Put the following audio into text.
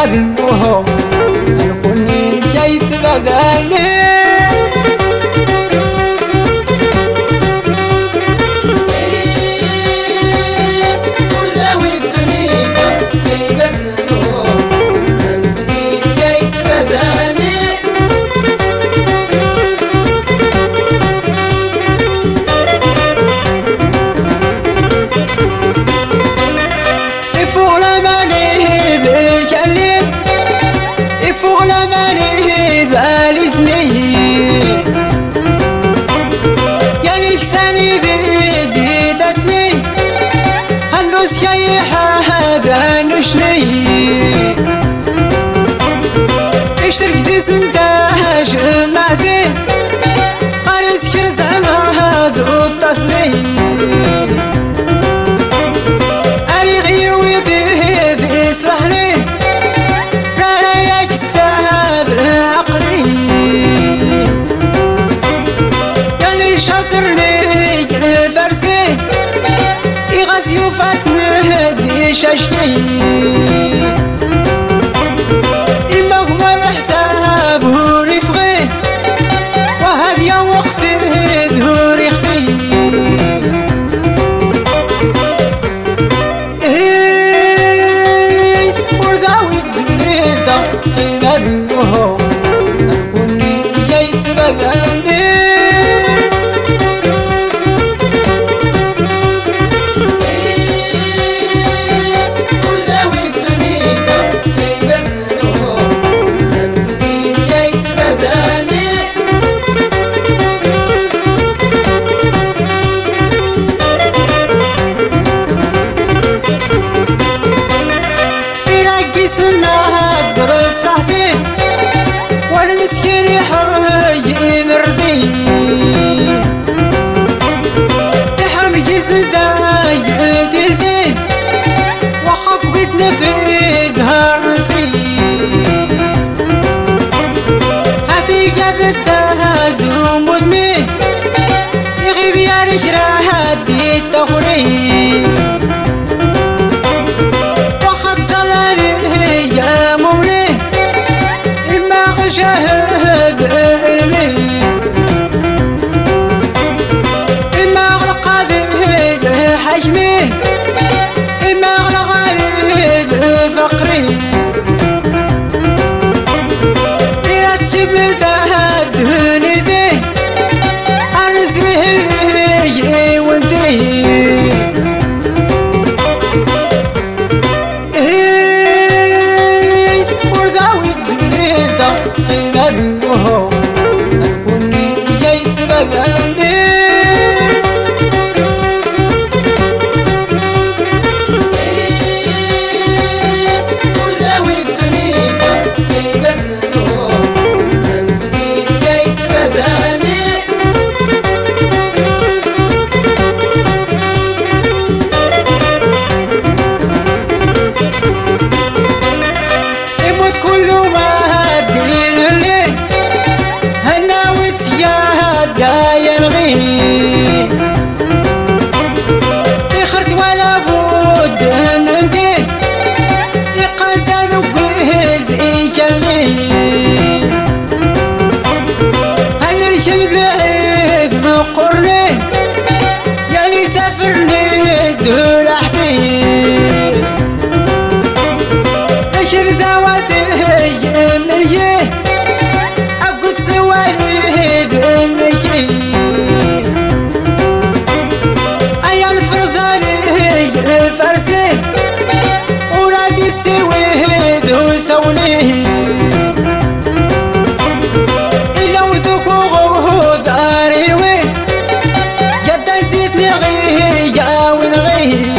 بدلهم الكل جيت بدلني اشترك دي سنتاج معدي قارس كرز عما زود تصني أري غيوي دي يصلح لي رايك السحاب عقلي يعني شاطرني فرسي يغاس يوفات نهدي شاشكي والمسكين يحرج مردي يحرم جسد دايل تلبي وحق بتنفيد هالرسي هاتي جاب التهازم مدمي يغيب يا رجرات بالتغري وخد صلاني يا مولي شاهد علمي إما أغلى قادر حجمي إما أغلى غالب فقري يرتب لتهدني دي أرزقي وانتي بدلهم الكل جيت بدلني ولو الدنيا كي بدلهم الكل جيت بدلني يموت كل ما يخرج ولا بد عندي يقدر بهز يجلي هل الشمس بعيد مقرني يعني سافرني دول احتي اشر دواتي مرجي اقعد سوالي بمشي فرسي ورادي السويد وسوني إلا ودوكو غود عريوي جددتني غي جاوي نغي